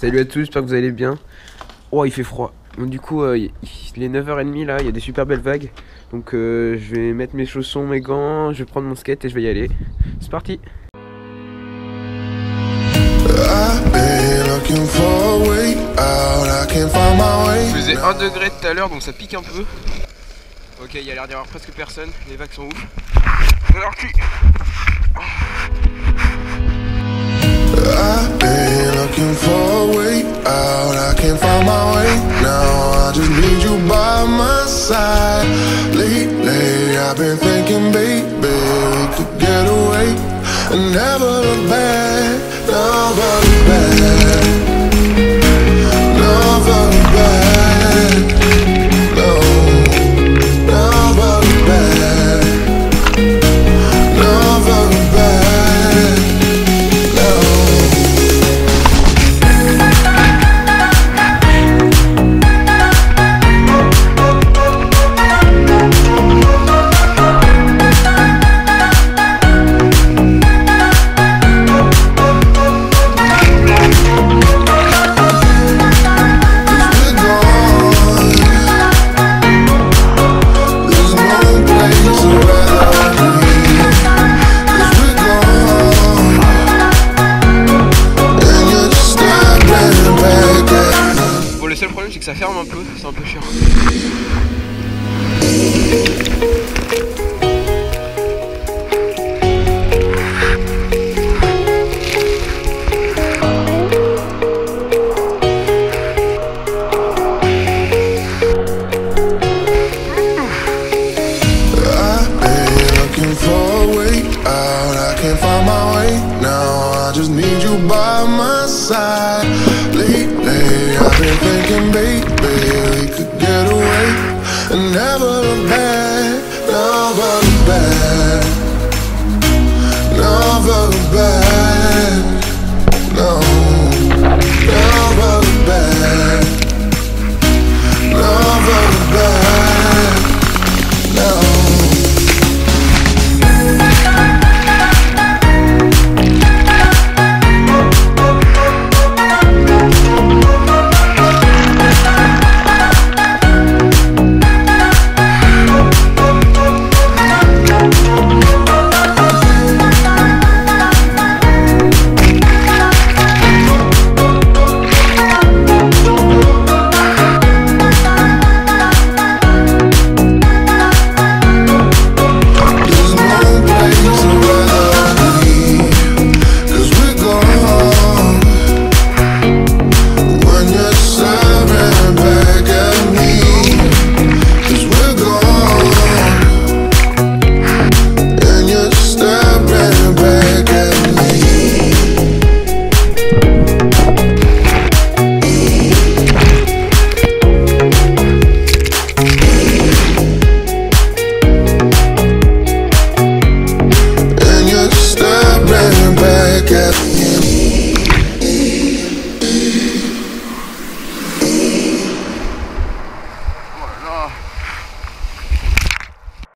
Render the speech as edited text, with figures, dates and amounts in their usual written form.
Salut à tous, j'espère que vous allez bien. Oh, il fait froid. Donc du coup, il est 9h30 là, il y a des super belles vagues. Donc je vais mettre mes chaussons, mes gants, je vais prendre mon skate et je vais y aller. C'est parti. Il faisait 1 degré tout à l'heure, donc ça pique un peu. Ok, il y a l'air d'y avoir presque personne, les vagues sont ouf. Alors qui I've been looking for a way out, I can't find my way now, I just need you by my side. Lately I've been thinking, baby, we could get away and never look back, never look back, never look back, no, never look back, never look back. Le seul problème c'est que ça ferme un peu, c'est un peu chiant. Thinking, baby, we could get away and never look back, never look back, never look back, no, never look back, never look back, no. Back at me.